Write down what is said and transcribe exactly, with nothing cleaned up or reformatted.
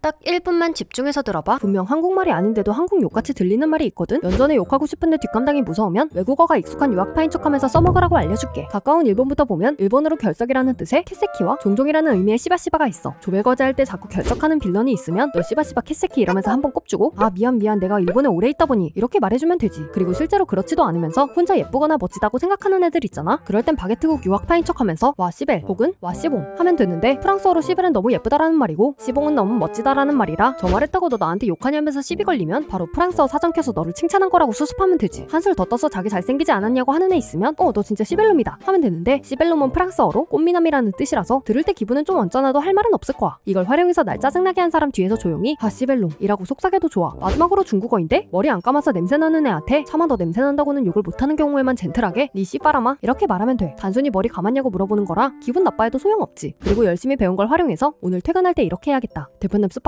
딱 일 분만 집중해서 들어봐. 분명 한국말이 아닌데도 한국 욕같이 들리는 말이 있거든. 연전에 욕하고 싶은데 뒷감당이 무서우면 외국어가 익숙한 유학파인 척하면서 써먹으라고 알려줄게. 가까운 일본부터 보면 일본어로 결석이라는 뜻의 캐세키와 종종이라는 의미의 시바시바가 있어. 조별과제 할 때 자꾸 결석하는 빌런이 있으면 너 시바시바 캐세키 이러면서 한번 꼽주고 아 미안 미안 내가 일본에 오래 있다 보니 이렇게 말해주면 되지. 그리고 실제로 그렇지도 않으면서 혼자 예쁘거나 멋지다고 생각하는 애들 있잖아. 그럴 땐 바게트국 유학파인 척하면서 와 시벨 혹은 와 시봉 하면 되는데 프랑스어로 시벨은 너무 예쁘다라는 말이고 시봉은 너무 멋지다라는 말이라 저 말했다고 너 나한테 욕하냐면서 시비 걸리면 바로 프랑스어 사전 켜서 너를 칭찬한 거라고 수습하면 되지. 한술 더 떠서 자기 잘생기지 않았냐고 하는 애 있으면 어 너 진짜 시벨놈이다 하면 되는데 시벨놈은 프랑스어로 꽃미남이라는 뜻이라서 들을 때 기분은 좀 언짢아도 할 말은 없을 거야. 이걸 활용해서 날 짜증나게 한 사람 뒤에서 조용히 아 시벨놈 이라고 속삭여도 좋아. 마지막으로 중국어인데 머리 안 감아서 냄새나는 애한테 차마 너 냄새난다고는 욕을 못하는 경우에만 젠틀하게 니 씨바라마 이렇게 말하면 돼. 단순히 머리 감았냐고 물어보는 거라 기분 나빠해도 소용없지. 그리고 열심히 배운 걸 활용해서 오늘 퇴근할 때 이렇게 해야겠다. 대표님